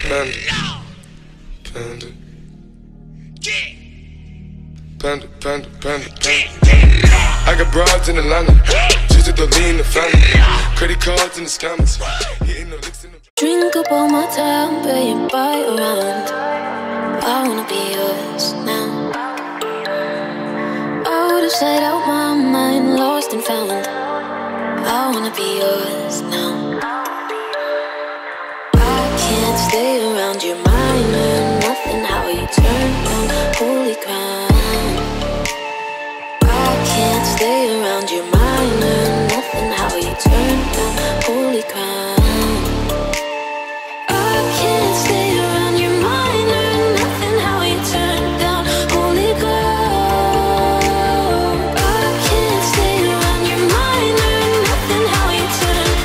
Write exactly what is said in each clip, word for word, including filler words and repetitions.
Panda, panda, panda, panda, panda, panda. I got broads in Atlanta, just to lean the family. Credit cards in the scammers, hitting the licks in the. Drink up all my time, pay it by around. I wanna be yours now. I would've said out my mind, lost and found. I wanna be yours now. I can't stay around your mind, learn nothing how you turn down holy ground. I can't stay around your mind, learn nothing how you turn down holy ground. I can't stay around your mind, learn nothing how you turn down holy ground. I can't stay around your mind, learn nothing how you turn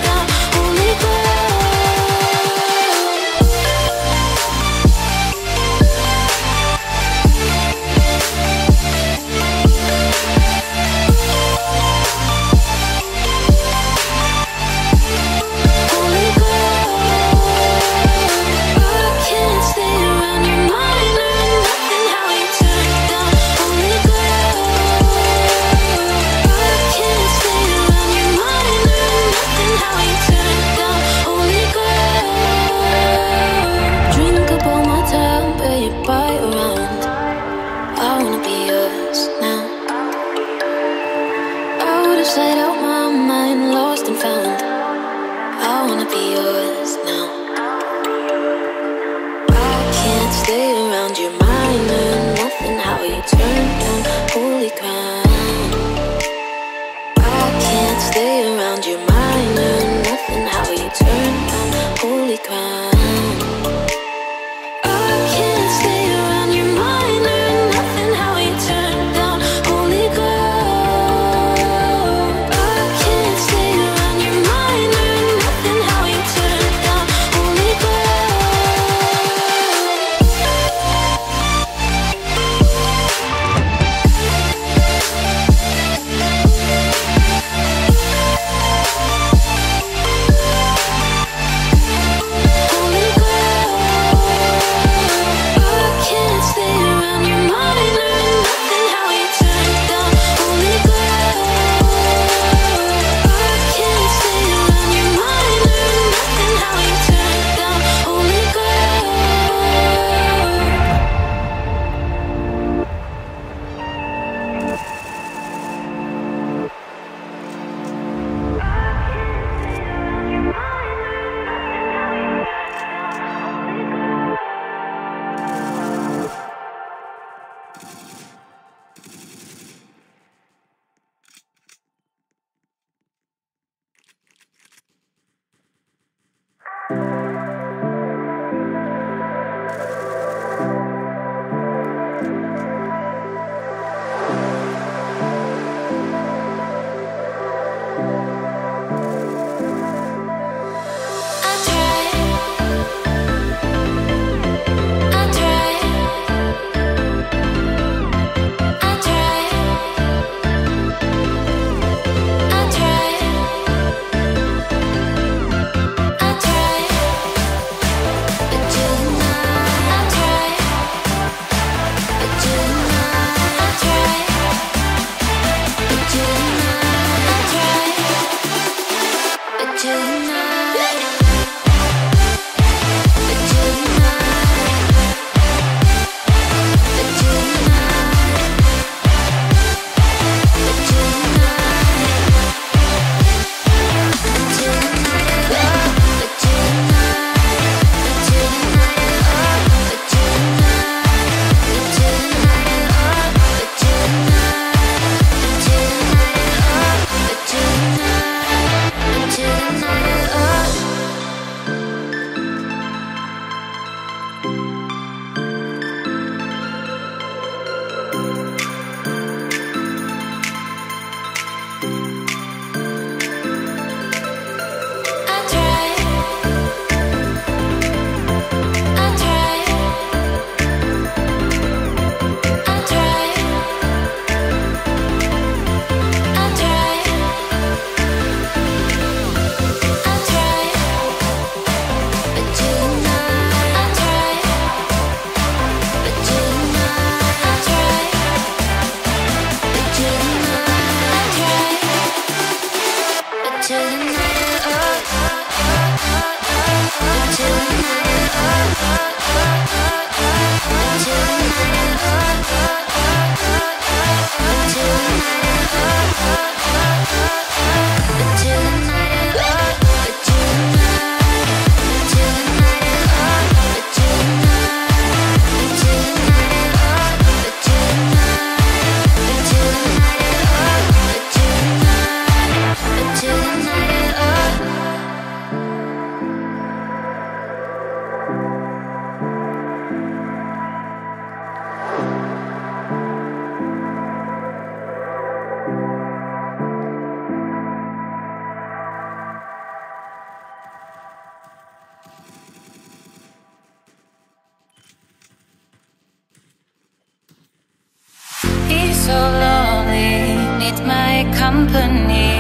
company.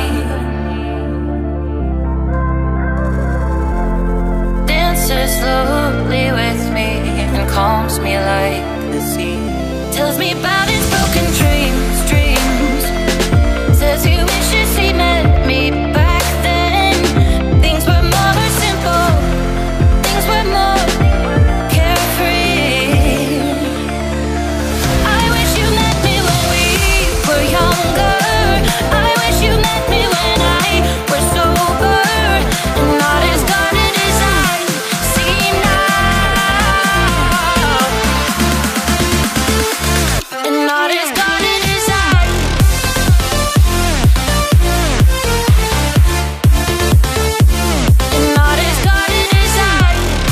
Dances slowly with me and calms me like the sea. Tells me about his broken dreams, dreams. Says he wishes he met me back then. Things were more simple, things were more carefree. I wish you met me when we were younger. I wish you met me when I was sober and not as guarded as I seem now, and not as guarded as I. And not as guarded as I.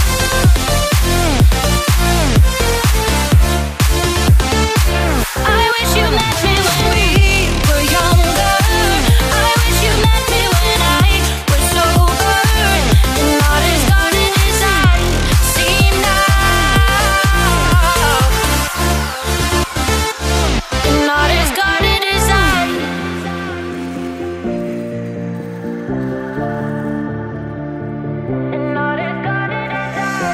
I wish you met me when we were younger. I wish you met me when I was sober and not as guarded as I seem now, and not as guarded as I. And not as guarded as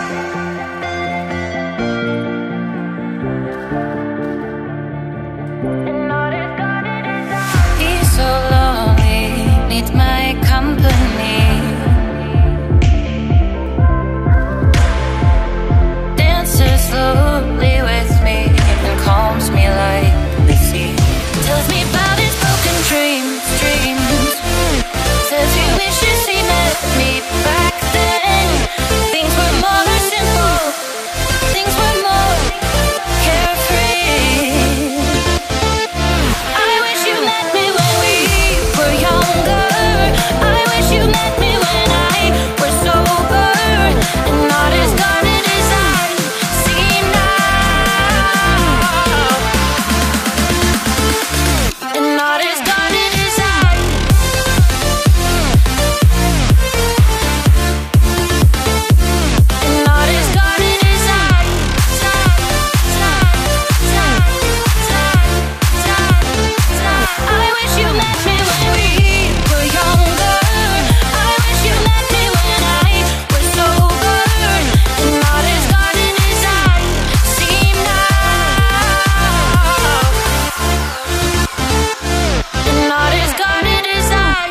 I. He's so lonely, needs my company. Dances slowly with me and calms me like the sea. Tells me about his broken dreams, dreams. Says he wishes he met me back then. Things were more simple, things were more carefree. I wish you met me when we were younger. I wish you met me when I was sober and not as guarded as I seem now, and not as guarded as I. And not as guarded as I. I wish you met me when we were younger. I wish you met me when I was sober and not as guarded as I seem now, and not as guarded as I.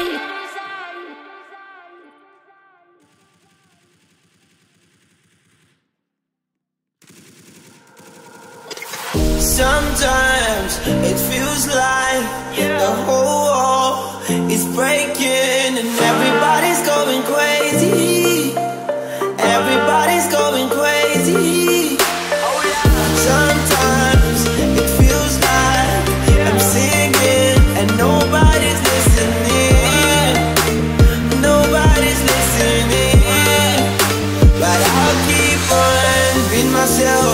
Sometimes it feels like the whole wall is breaking and everybody's going crazy. Everybody's going crazy. Sometimes it feels like I'm singing and nobody's listening. Nobody's listening. But I'll keep on being myself.